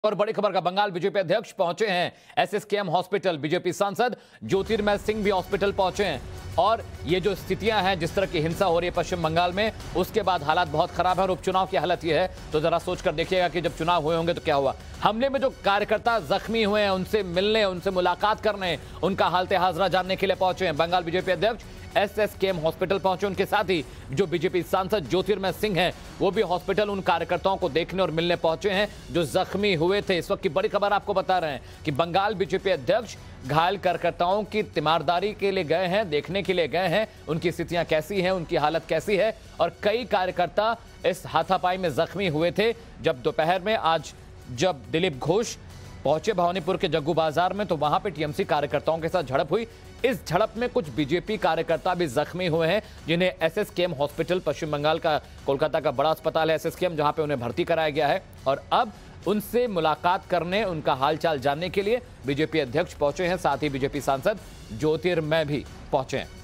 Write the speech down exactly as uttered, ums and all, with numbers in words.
और बड़ी खबर का, बंगाल बीजेपी अध्यक्ष पहुंचे हैं एसएसकेएम हॉस्पिटल। बीजेपी सांसद ज्योतिर्मय सिंह भी हॉस्पिटल पहुंचे हैं और ये जो स्थितियां हैं, जिस तरह की हिंसा हो रही है पश्चिम बंगाल में, उसके बाद हालात बहुत खराब है और उपचुनाव की हालत ये है। तो जरा सोचकर देखिएगा कि जब चुनाव हुए होंगे तो क्या हुआ। हमले में जो कार्यकर्ता जख्मी हुए हैं, उनसे मिलने, उनसे मुलाकात करने, उनका हालत हाजरा जानने के लिए पहुंचे हैं बंगाल बीजेपी अध्यक्ष। एसएसकेएम हॉस्पिटल पहुंचे। उनके साथ ही जो बीजेपी सांसद ज्योतिर्मय सिंह हैं, वो भी हॉस्पिटल उन कार्यकर्ताओं को देखने और मिलने पहुंचे हैं जो जख्मी हुए थे। इस वक्त की बड़ी खबर आपको बता रहे हैं कि बंगाल बीजेपी अध्यक्ष घायल कार्यकर्ताओं की तीमारदारी के लिए गए हैं, देखने के लिए गए हैं, उनकी स्थितियां कैसी हैं, उनकी हालत कैसी है। और कई कार्यकर्ता इस हाथापाई में जख्मी हुए थे। जब दोपहर में आज जब दिलीप घोष पहुंचे भवानीपुर के जग्गू बाजार में, तो वहां पे टीएमसी कार्यकर्ताओं के साथ झड़प हुई। इस झड़प में कुछ बीजेपी कार्यकर्ता भी जख्मी हुए हैं, जिन्हें एसएसकेएम हॉस्पिटल, पश्चिम बंगाल का, कोलकाता का बड़ा अस्पताल है एसएसकेएम, जहां पे उन्हें भर्ती कराया गया है। और अब उनसे मुलाकात करने, उनका हालचाल जानने के लिए बीजेपी अध्यक्ष पहुंचे हैं, साथ ही बीजेपी सांसद ज्योतिर्मय भी पहुंचे हैं।